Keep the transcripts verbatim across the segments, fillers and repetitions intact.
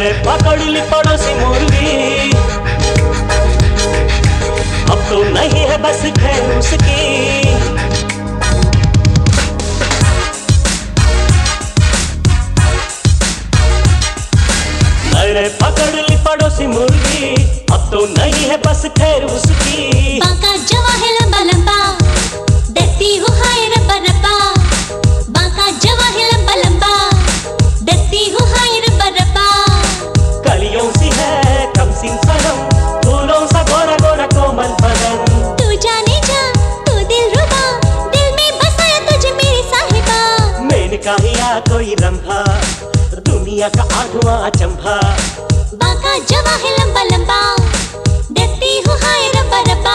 मैंने पकड़ ली पड़ोसी मुर्गी, अब तो नहीं है बस खैर उसकी। मैंने पकड़ ली पड़ोसी मुर्गी, अब तो नहीं है बस खैर उसकी। बांका जवा है लंबा लंबा, डरती हूँ हाय रब्बा रब्बा। बांका जवा है लंबा लंबा, डरती हूँ हाय रब्बा रब्बा। कलियों सी है कम सी सनम, फूलों सा गोरा गोरा कोमल बदन। तू जाने जा तू दिल रुबा, दिल में बसाया तुझे मेरी साहिबा। मैंने कहा कोई रंभा, दुनिया का आठवां अचंभा। बांका जवा है लंबा लंबा, डरती हूँ हाय रब्बा रब्बा।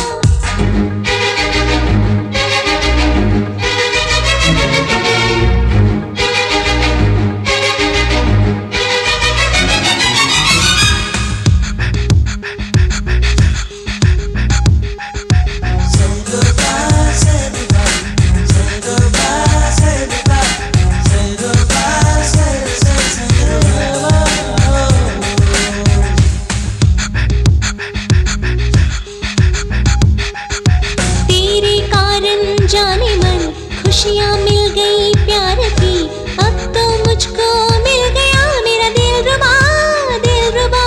जाने मन खुशियाँ मिल गई प्यार की, अब तो मुझको मिल गया मेरा दिल रुबा दिल रुबा।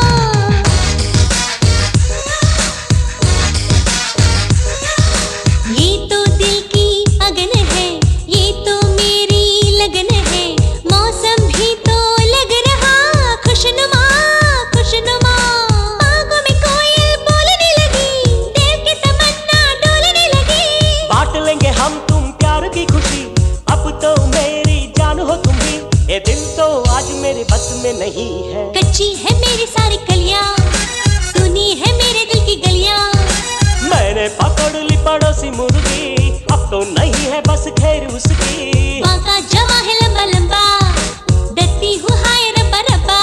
ये तो दिल की अगन है, ये तो मेरी लगन है। मौसम भी तो लग रहा खुशनुमा खुशनुमा। आंखों में कोयल बोलने लगी, दिल की तमन्ना डोलने लगी। बांट लेंगे हम तुम प्यार की खुशी, अब तो मेरी जान हो तुम भी। ये दिल तो आज मेरे बस में नहीं है। कच्ची है मेरी सारी कलियां, सुनी है मेरे दिल की गलियां। मैंने पकड़ ली पड़ोसी मुर्गी, अब तो नहीं है बस खैर उसकी। बांका जवा है लंबा लंबा, डरती हूँ हाय रब्बा रब्बा।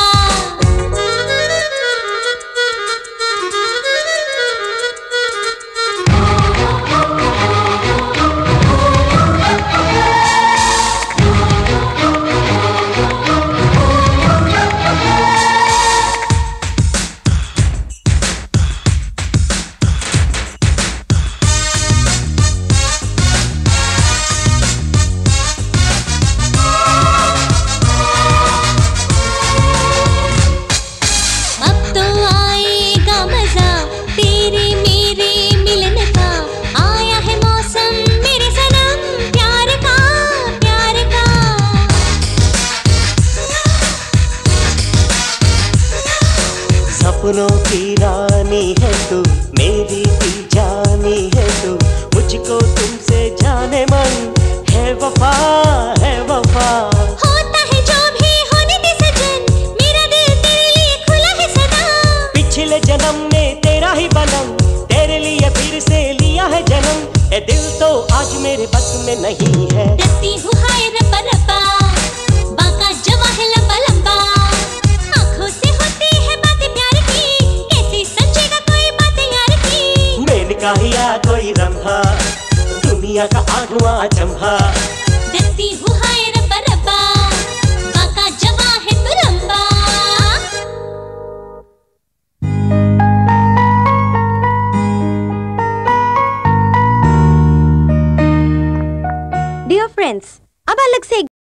सपनों की रानी है तू, मेरी भी जानी है तू। मुझको तुमसे जाने मन है वफा है वफा। होता है जो भी होने दे सजन, मेरा दिल तेरे लिए खुला है सदा। पिछले जन्म में तेरा ही बनम, तेरे लिए फिर से लिया है जन्म। ये दिल तो आज मेरे बस में नहीं है। डरती हूँ हाय रब्बा रब्बा, बांका जवा है लंबा लंबा। आँखों से होती है बातें प्यार की, कैसे समझेगा कोई बातें यार की। मैंने कहा कोई रंभा, दुनिया का आठवां अचंभा। डरती हूँ हाय रब्बा रब्बा, बांका जवा है तू लंबा। डियर फ्रेंड्स, अब अलग से